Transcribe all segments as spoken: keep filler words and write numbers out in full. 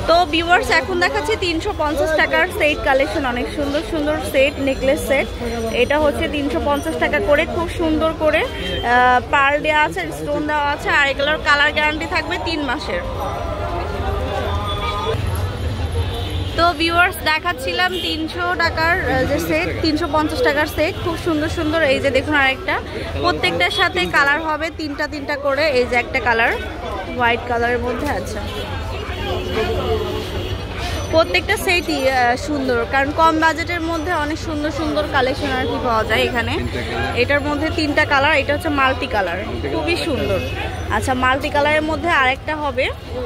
তো ভিউয়ার্স এখন দেখাচ্ছি তিনশো পঞ্চাশ টাকার সেট কালেকশন, অনেক সুন্দর সুন্দর সেট, নেকলেস সেট। এটা হচ্ছে তিনশো পঞ্চাশ টাকা করে, খুব সুন্দর করে পার্ল দেওয়া আছে, স্টোন দেওয়া আছে, আর এগুলোর কালার গ্যারান্টি থাকবে তিন মাসের। তো ভিউয়ার্স দেখাচ্ছিলাম তিনশো টাকার যে সেট, তিনশো পঞ্চাশ টাকার সেট, খুব সুন্দর সুন্দর। এই যে দেখুন আরেকটা, প্রত্যেকটার সাথে কালার হবে তিনটা তিনটা করে। এই যে একটা কালার হোয়াইট কালারের মধ্যে আছে, প্রত্যেকটা সেটই সুন্দর, কারণ কম বাজেটের মধ্যে অনেক সুন্দর সুন্দর কালেকশন আর কি পাওয়া যায় এখানে। এটার মধ্যে তিনটা কালার, এটা হচ্ছে মাল্টি কালার, খুবই সুন্দর। আচ্ছা, মাল্টি কালারের মধ্যে আরেকটা হবে,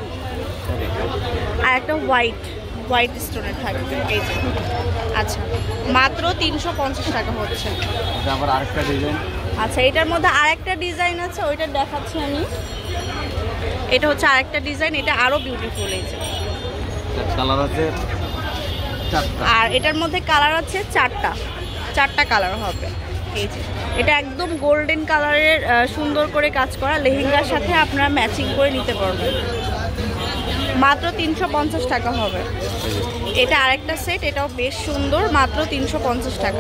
আর একটা হোয়াইট হোয়াইট স্টোনের থাকবে। এই যে আচ্ছা, মাত্র তিনশো পঞ্চাশ টাকা হচ্ছে। আচ্ছা, এটার মধ্যে আরেকটা ডিজাইন আছে, ওইটা দেখাচ্ছি আমি। এটা হচ্ছে আরেকটা ডিজাইন, এটা আরো বিউটিফুল। এই যে কালার আছে চারটা, আর এটার মধ্যে কালার আছে চারটা, চারটা কালার হবে। এই যে এটা একদম গোল্ডেন কালারের সুন্দর করে কাজ করা, লেহেঙ্গার সাথে আপনারা ম্যাচিং করে নিতে পারবেন। মাত্র তিনশো পঞ্চাশ টাকা হবে। এটা আরেকটা সেট, এটাও বেশ সুন্দর, মাত্র তিনশো পঞ্চাশ টাকা।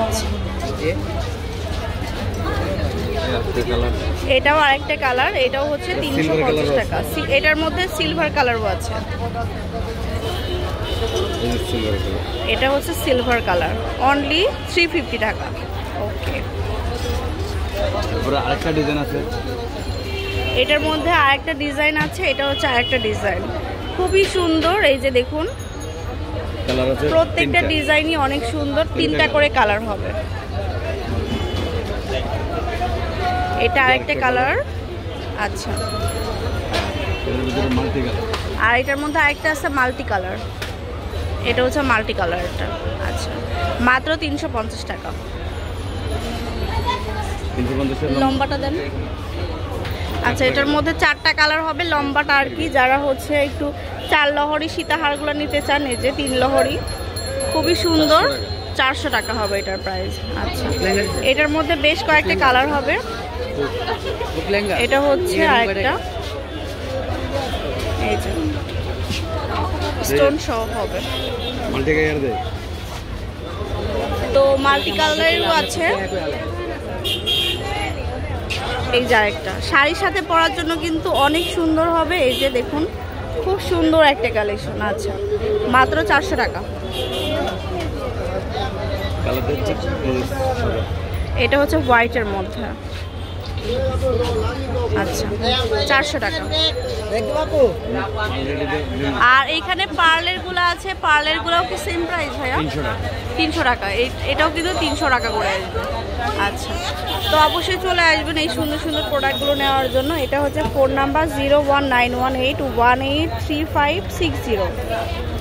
এটাও আরেকটা কালার, এটাও হচ্ছে তিনশো পঞ্চাশ টাকা। এটার মধ্যে সিলভার কালারও আছে, এটা হচ্ছে silver colour, only three fifty টাকা। ওকে, আরেকটা ডিজাইন আছে, এটার মধ্যে আরেকটা ডিজাইন আছে, এটা হচ্ছে আরেকটা ডিজাইন, খুবই সুন্দর। এই যে দেখুন, প্রত্যেকটা ডিজাইনই অনেক সুন্দর, তিনটা করে কালার হবে। এটা আরেকটা কালার। আচ্ছা, আর এটার মধ্যে আরেকটা আছে মাল্টি কালার, এটা হচ্ছে মাল্টি কালারটা। আচ্ছা, মাত্র তিনশো পঞ্চাশ টাকা। লম্বাটা দেন। আচ্ছা, এটার মধ্যে চারটা কালার হবে, লম্বাটা আর কি যারা হচ্ছে একটু চার লহরি সীতাহারগুলো নিতে চান, এই যে তিন লহরি, খুবই সুন্দর, চারশো টাকা হবে এটার প্রাইস। আচ্ছা, এটার মধ্যে বেশ কয়েকটা কালার হবে। এটা হচ্ছে আরেকটা, এই যে স্টোন সহ হবে। তো মাল্টি কালারেরও আছে। এই যে আরেকটা, শাড়ির সাথে পরার জন্য কিন্তু অনেক সুন্দর হবে। এই যে দেখুন, খুব সুন্দর একটা কালেকশন। আচ্ছা, মাত্র চারশো টাকা। এটা হচ্ছে হোয়াইটের মধ্যে। আচ্ছা, চারশো টাকা। আর এইখানে পার্লের গুলো আছে, পার্লের গুলোও কি সেম প্রাইস ভাইয়া? তিনশো টাকা। এটাও কিন্তু তিনশো টাকা করে আসবে। আচ্ছা, তো অবশ্যই চলে আসবেন এই সুন্দর সুন্দর প্রোডাক্টগুলো নেওয়ার জন্য। এটা হচ্ছে phone number zero one nine one eight one eight three five six zero.